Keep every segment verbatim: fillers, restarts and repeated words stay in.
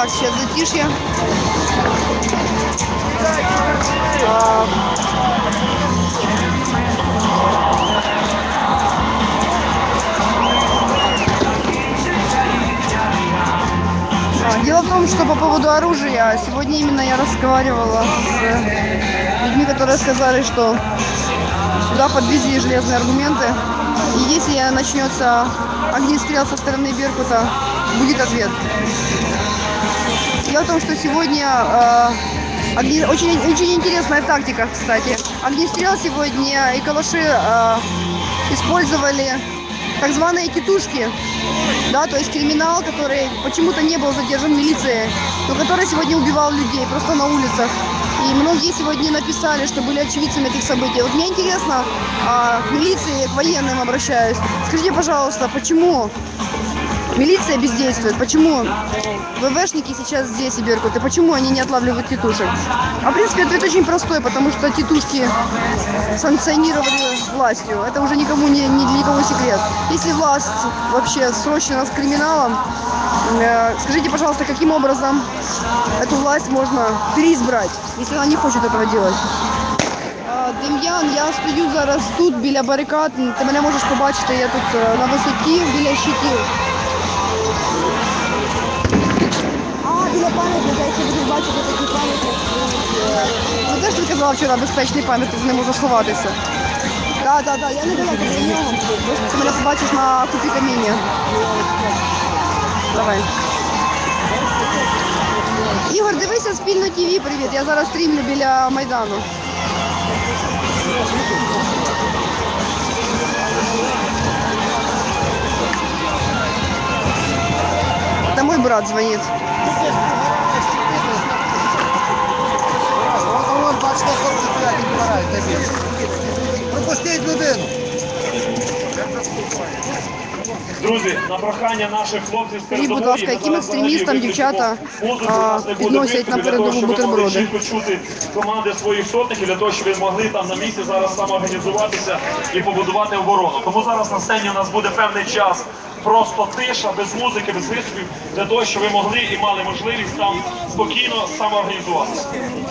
Так, сейчас затишье. А... Дело в том, что по поводу оружия, сегодня именно я разговаривала с людьми, которые сказали, что сюда подвезли железные аргументы, и если начнется огнестрел со стороны Беркута, будет ответ. Дело в том, что сегодня э, огне... очень, очень интересная тактика, кстати. Огнестрел сегодня и калаши э, использовали так званые тетушки, да, то есть криминал, который почему-то не был задержан милицией, но который сегодня убивал людей просто на улицах. И многие сегодня написали, что были очевидцами этих событий. Вот мне интересно, а, к милиции, к военным обращаюсь. Скажите, пожалуйста, почему милиция бездействует? Почему ВВшники сейчас здесь и Беркут? И почему они не отлавливают тетушек? А в принципе ответ очень простой, потому что тетушки санкционировали властью. Это уже никому не, не для никого секрет. Если власть вообще срочно с криминалом, э, скажите, пожалуйста, каким образом эту власть можно переизбрать, если она не хочет этого делать? Дем'ян, я стою зараз тут біля барикад. Ти мене можеш побачити, я тут на висоті біля щитів. А, біля пам'ятника, якщо будеш бачити такі пам'ятники. Ну теж ти казала вчора, безпечний пам'ятник, не можу сховатися. Так, так, так, я не далеко до нього. Ти мене побачиш на купі каміння. Давай. Ігор, дивися спільно ТВ, привіт. Я зараз стрімлю біля Майдану. Это мой брат звонит. Вот, бачите, хлопці стоять і вбирають тобі. Пропустіть людину. Друзі, на прохання наших хлопців з передової, будь ласка, яким екстремістам дівчата а, підносять на передову бутерброди? Почути команди своїх сотників для того, щоб ви могли там на місці зараз самоорганізуватися і побудувати оборону. Тому зараз на сцені у нас буде певний час, просто тиша, без музики, без виступів, для того, щоб ви могли і мали можливість там спокійно самоорганізуватися.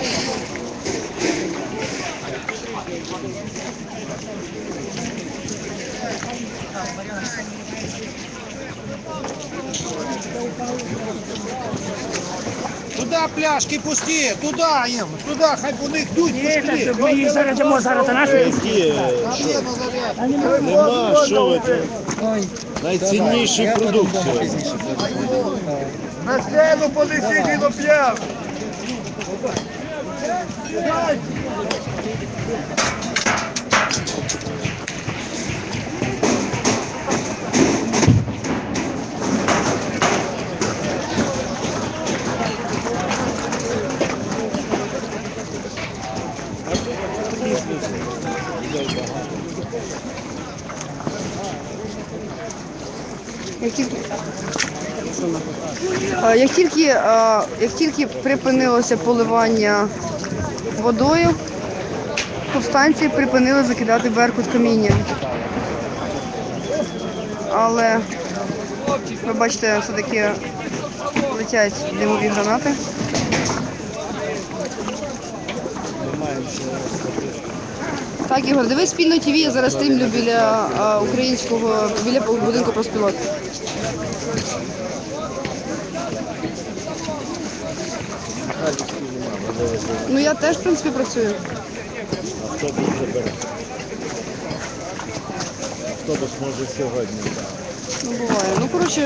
Туда пляшки пусти, туда їм, туди, хай по них йдуть, пусти. Ми їх зарядимо, зараз та наші. Нема, що ви тут? Найцінніший продукт сьогодні. На сцену понесіть і до пляшки. Як тільки, як тільки, як тільки припинилося поливання водою, повстанці припинили закидати Беркут каміння. Але, ви бачите, все-таки летять димові гранати. Так, Ігор, дивись спільно ТВ, я зараз стрімлю біля а, українського, біля будинку профспілок. Ну я теж, в принципі, працюю. Автобус забере. Автобус може сьогодні. Ну, буває. Ну, коротше,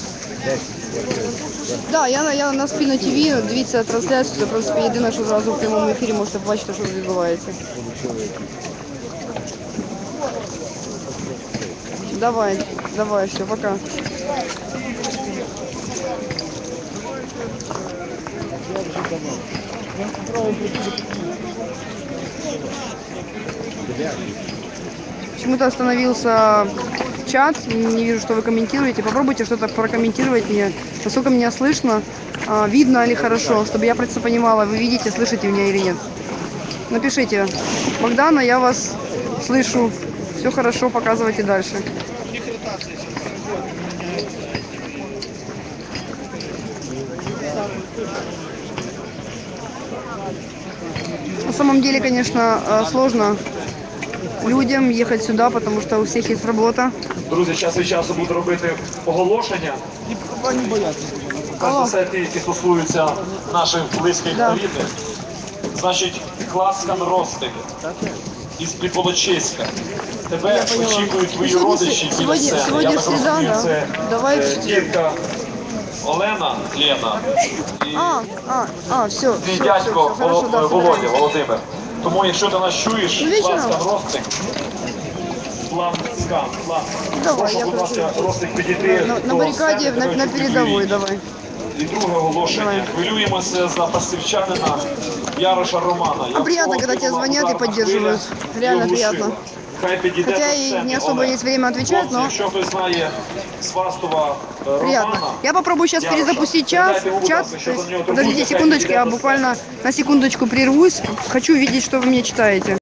да, я, я на спільно ТВ, дивіться трансляцію, це, в принципі, єдине, що зразу в прямому ефірі можете побачити, що відбувається. Давай, давай, все, пока. Почему-то остановился чат, не вижу, что вы комментируете. Попробуйте что-то прокомментировать мне, насколько меня слышно, видно или хорошо, чтобы я просто понимала, вы видите, слышите меня или нет. Напишите: Богдана, я вас слышу, все хорошо, показывайте дальше. На самом деле, конечно, э, сложно людям ехать сюда, потому что у всех есть работа. Друзі, час від часу буду робити оголошення. Перш за все, ті, які стосуються наших близьких Да. рідних. Значить, Класкан Ростик із Приколочиська. Тебе очікують твої Сьогодні родичі се- біля сьогодні- сцени. сьогодні Я так середа, розумію, да. це Давай. е, Дірка Олена, Лена і А, а, а, все, твій все, дядько все, хорошо, Воло- да, Володя, собираемся. Володимир. Тому, якщо ти нас чуєш, Ну, вечором. Класкан Ростик, план скан, план. Давай, Прошу, я будь ласка, хочу. Ростик підійти На, на до баррикаде, сцени, на, тебе на очікують передовой, твої давай. І друге оголошення. Давай. Хвилюємося за пастівчанина Яроша Романа. А приятно, когда тебя звонят и поддерживают. Реально приятно. Хай підійде Хотя до и сцени. не особо Олег. есть время отвечать, Хлопці, но якщо хтось знає Свастова е, приятно. Романа, Я попробую сейчас Яроша, перезапустить час, передайте йому, будь чат. ласка, То що есть, за нього подождите турбується, хай секундочку, підійде я до буквально на секундочку прервусь. Хочу видеть, что вы мне читаете.